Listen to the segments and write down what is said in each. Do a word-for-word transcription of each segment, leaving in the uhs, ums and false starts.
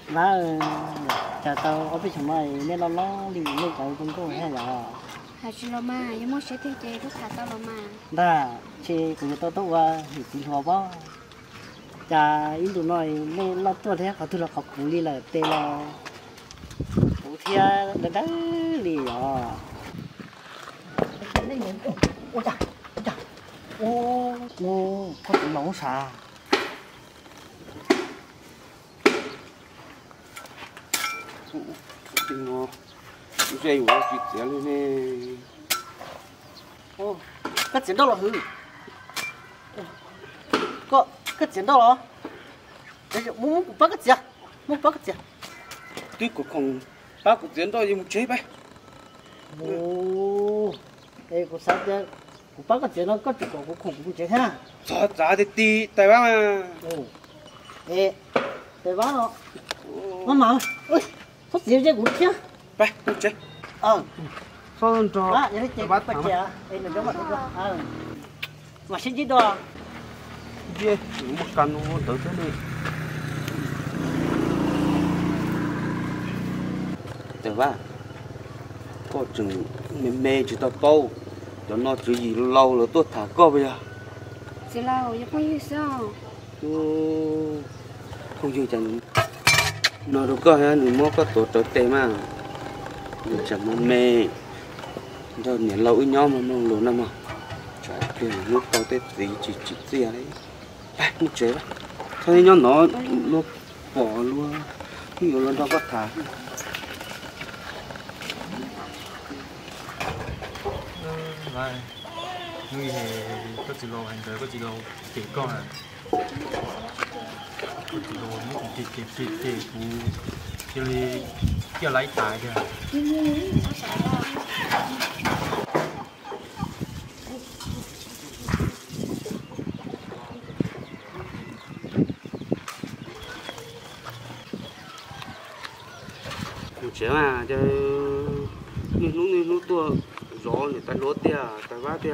má chả tao ở bên trong này nên nó nó đi lên cái công cụ hay là hạt chỉ lo mà nhưng mà sẽ thiên chế lúc hạt tao lo mà đa chế của tôi tôi qua thì chỉ họ bao chả in tụi nói nên nó tôi thế họ tôi là học cũng đi là tên là bố thia đã đã đi rồi ô chà ô chà ô ô có cái nấu xà tình nó dây của chị trẻ lên nè ô cái chuyện đó là hư có cái chuyện đó là cái chuyện muốn muốn bắt cái gì à muốn bắt cái gì à tuy cũng không bác cũng tiến thôi nhưng chế bay ô đây có sao chứ cũng bắt cái chuyện nó có chuyện cũng không cũng chế thế nào sao giá thì tì tại bác mà ô ê tại bác nó nó mà ơi có gì chứ cũng chứ bay không chế ờ sao cho à vậy thì bắt cái gì à đây là cái mặt đó ờ mà xin chứ đó gì một căn nó tới thế này tại bác có chừng mê mê chỉ tao câu cho nó chữ gì lâu rồi tôi thả co bây giờ chỉ lâu nhưng không như sao không chịu chẳng nó đâu có ha người mua có tổ trở tệ mà người chẳng mê mê cho nhảy lâu ít nhóm mà mong lâu lắm mà trái kia lúc tao tết gì chỉ chỉ gì đấy bay một chế bay thôi nhóm nó nó bỏ luôn nhiều lần tao có thả này người thì có chỉ lô hành tới có chỉ lô chỉ con à có chỉ lô nó chỉ chỉ chỉ chỉ cú chỉ li chỉ lấy tài kìa một chế mà cho lúc lúc lúc tua gió người ta lót tia ta vá tia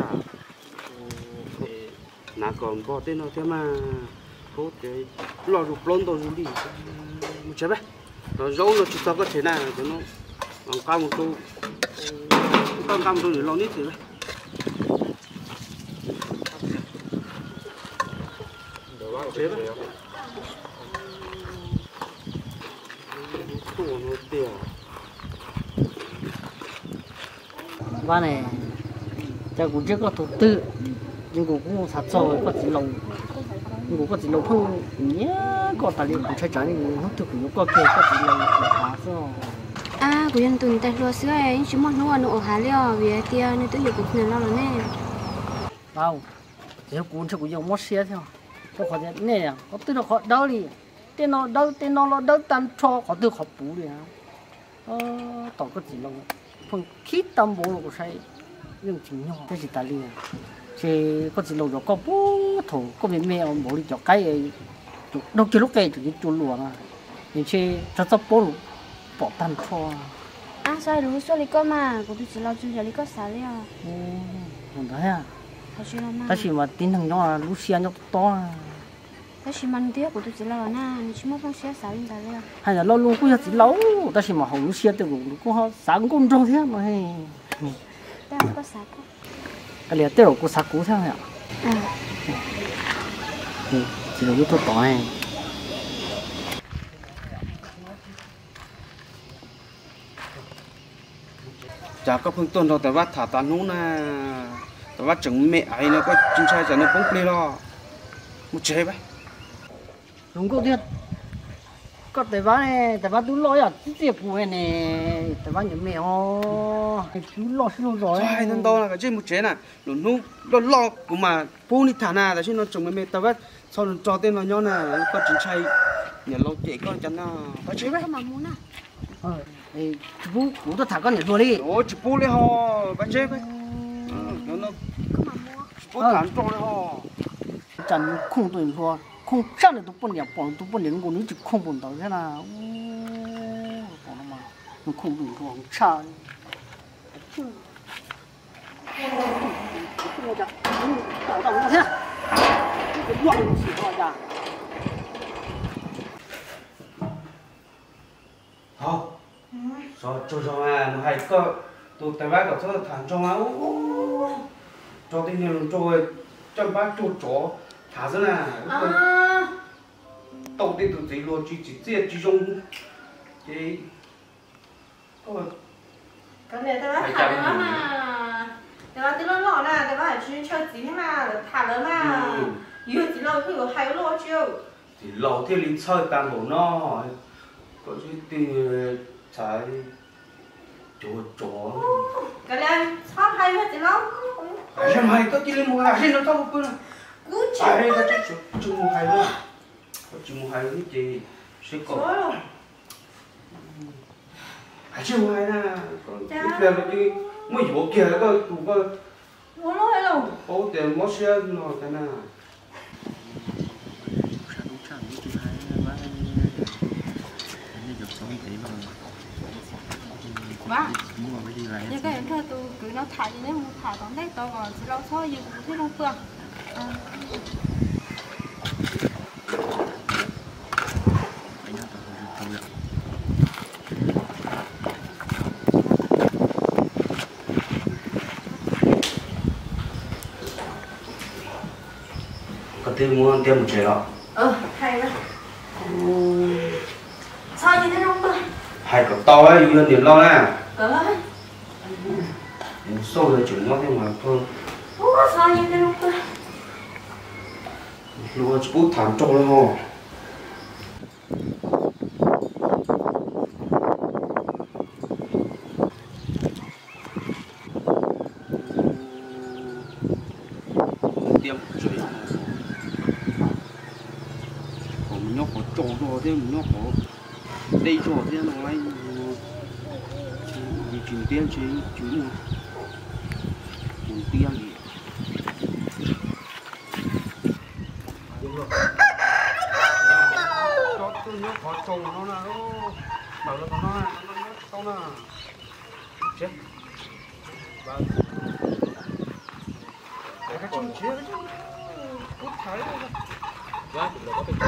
nà còn bỏ tên nó thế mà hốt cái lò rụp lon tôi đi một chế bé nó dấu nó chỉ có thế này cho nó bằng cao một tô con cam tôi để lo nít thì đấy chế bé tua nó tia và này cha cũng chưa có đầu tư nhưng cũng cũng sát sâu có chỉ lồng nhưng cũng có chỉ lồng không nhớ có tài liệu cũng chơi trái nhưng không thực cũng có kia có chỉ lồng khá sao à của dân tụi ta lo sữa ấy chúng mình nuôi nuôi há liao vì tia nên tôi hiểu cũng nên lo rồi nè đâu chỉ cũng chỉ cũng dùng mót xe thôi có khó thế nè có tư nó khó đau đi tên nó đau tên nó nó đau tan cho có tư khó bù đi hả ờ tổng có chỉ lồng phần khí tâm bộ của sai nhưng chính nhau cái gì ta liền thì có chỉ lâu rồi có bố thủ có mấy mẹ ông bố đi cho cái đâu chỉ lúc cái thì chú lùa mà thì chứ cho cho bố bỏ tan cho à sao đúng số lý con mà của tôi chỉ lo chú lý con xả liao ừ không thấy à thật sự là mà ta chỉ mà tin thằng nhỏ là Lucia nhóc to ta chỉ mang tiếc của tôi chỉ lo na chỉ muốn phong xe xả lên ta liao hay là lo luôn cũng chỉ lâu ta chỉ mà hỏng Lucia từ cũng cũng họ sáng công trong thế mà hay ta có xả không cái này tiêu của sạc cũ sao hả à ừ chỉ là cái thôi tỏi này chả có phương tuần đâu tại bắt thả tàn nú na tại bắt chừng mẹ ấy nó có chim sai chả nó bóng plei lo một chế vậy đúng câu thiệt có tại bác này tại bác tú lôi à tí tiệp của này nè tại bác những mẹ ho chú lo chú rồi sai nên đâu là cái trên một chế này nó nú nó lo của mà phu đi thả na tại trên nó chừng mẹ tại bắt sau nó cho tên nó nhau nè có chim sai nhà lâu chị con chắn na phải chế vậy không mà muốn à ờ thì chú chú tôi thả con này rồi đi ôi chú phu đi ho phải chế vậy nó nó không mà mua phu thả cho đi ho chẳng không tôi thôi không chắc là tôi bận đẹp bọn tôi bận đến con chỉ không bận đâu thế nào còn mà nó không đủ ruộng cha đào đào thế cái ruộng chỉ thôi ra không rồi cho cho mà hay có tụi tay bác có thơ thằng cho mà cho tên nhân rồi cho bác cho chó thả ra nè tàu đi từ gì luôn chỉ chỉ chỉ chỉ dùng cái cái này tay bác thả lớn mà tay bác từ lớn lọ nè tay bác chỉ chơi gì mà thả lớn mà yêu chỉ lâu thì có hai lọ chưa thì lâu thì lính chơi tam bộ nó có chứ thì trái chỗ chỗ cái này sao hay vậy chị lâu hay hay có chỉ lên một hai hay nó tao quên cú chỉ hay có chỉ chỉ một hai nữa có chỉ một hai cái gì sẽ có hay chỉ một hai nè cái này là đi mới vô kia có tụ có mua nó hay đâu có tiền mua xe nó thế nào Vâng. Như cái em thơ tôi cứ nó thả như thế mà thả tóm đấy tôi còn chỉ lâu thôi nhưng cũng thấy không phương. có tiền mua tiền một triệu đó. Ờ hay đó. Sao như thế không phương? Hay có to ấy yêu tiền lo nè. Ờ. Sâu rồi chuyển nó thêm mà phương. Ủa sao như thế không phương? Lúa chút thảm trâu lên hồ. Tiêm rồi. Có một nhóc có trâu rồi thế một nhóc có đây trâu thế nó lại đi chuyển tiền chứ chú nữa. Một tiền gì. Nó có trâu nó là nó bảo nó nó nó nó nó chết và để cái chung chia cái chung cút thái rồi ra thì nó có bị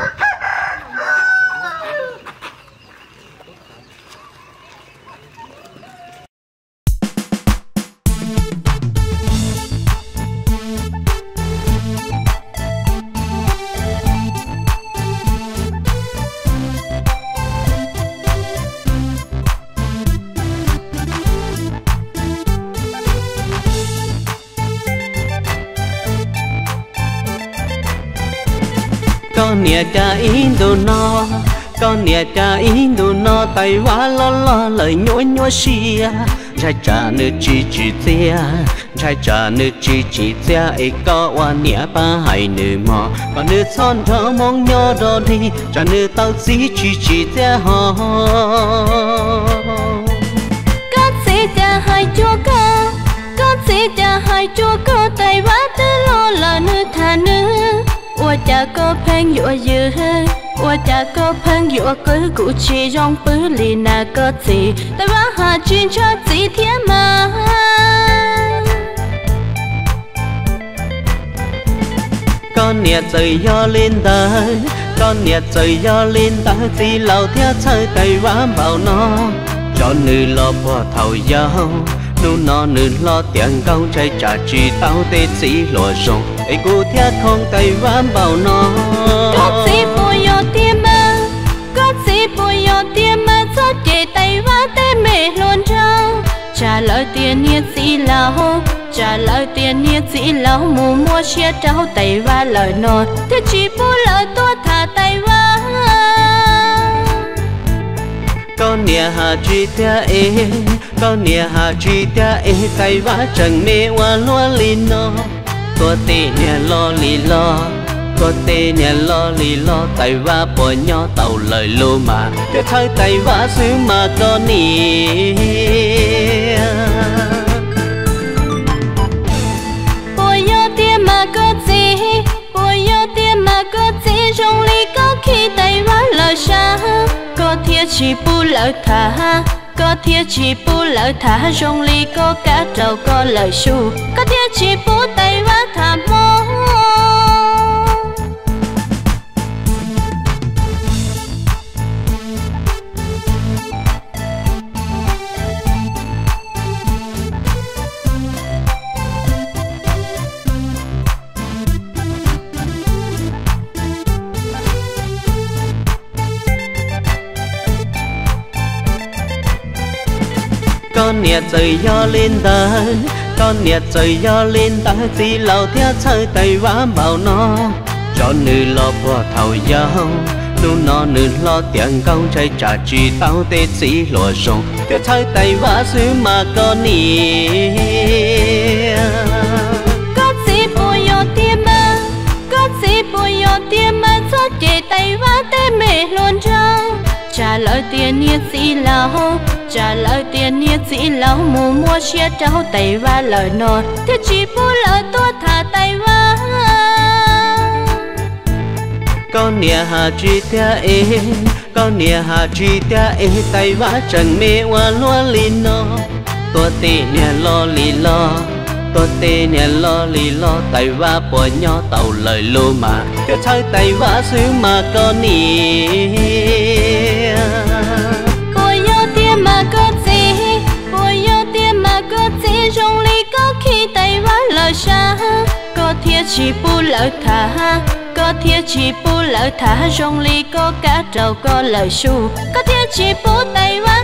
con nia cha in đồ no con nia cha in đồ no tay quá lo lo lời nhối nhối xia trai cha nữ chỉ chỉ tia trai cha nữ chỉ chỉ tia ấy có qua nia ba hai nữ mò còn nữ son thở mong nhớ đó đi cha nữ tao chỉ chỉ chỉ tia ho Con sẽ cha hai chúa cơ Con sẽ cha hai chúa cơ tay quá tư lo là nữ thà nữ Ủa cha có phèn dụa dư Ủa cha có phèn dụa cứ cụ chỉ trong bứ lì nà có gì Tại quá hà chuyên cho gì thế mà con nia trời do lên tới con nia trời do lên tới thì lâu theo chơi tay quá bảo nó cho nữ lo bỏ thầu dâu nu nó nữ lo tiền công trái trả chỉ tao tê chỉ lo rong ấy cô theo không tay quá bảo nó Có gì bùi yo tiêm mơ Có gì bùi yo tiêm mơ Cho chế tay quá tê mê luôn trâu Trả lời tiền nhiệt gì lâu Trả lời tiền nhiệt gì lâu Mù mua chia trâu tay quá lời nồi Thế chỉ bù lời tôi thả tay quá con nia hà chi tia ê con nia hà chi tia ê tay vã chẳng mê hoa loa li nó có tê nia lo li lo có tê nia lo li lo tay vã bỏ nhỏ tàu lời lô mà cho thay tay vã xứ mà có nia Bùi yo tia mà có gì Bùi yo tia mà có gì Trong ly có khi tay vã lời xa Có thiết chỉ bù lợi thả Có thiết chỉ bù lợi thả Trong ly có cá trầu có lời su Có thiết chỉ bù tay vã thả mô con nhẹ trời gió lên tới con nhẹ trời gió lên tới chỉ lâu theo chơi tay vã bảo nó cho nữ lo bỏ thầu gió nu nó nữ lo tiền công chạy trả chỉ tao tê chỉ lùa rồng theo chơi tay vã xứ mà con nhẹ có gì bùi yo tiêm mà có gì bùi yo tiêm mà cho chị tay vã tê mẹ luôn trao trả lời tiền nhiệt gì lâu trả lời tiền nhiệt gì lâu mù mua xe trao tay và lời nói thế chỉ bù lời tôi thả tay và con nia hà chi tia ê con nia hà chi tia ê tay vã chẳng mê hoa lúa lì nó tua tê nia lo lì lo tua tê nia lo lì lo tay vã bỏ nhỏ tàu lời lô mà cái chơi tay vã xứ mà con nia bùi yo tiêm mà có gì bùi yo tiêm mà có gì trong ly có khi tay vã lời xa có thiết chỉ bù lời thả có thiết chỉ bù lời thả trong ly có cá trầu có lời su có thiết chỉ bù tay vã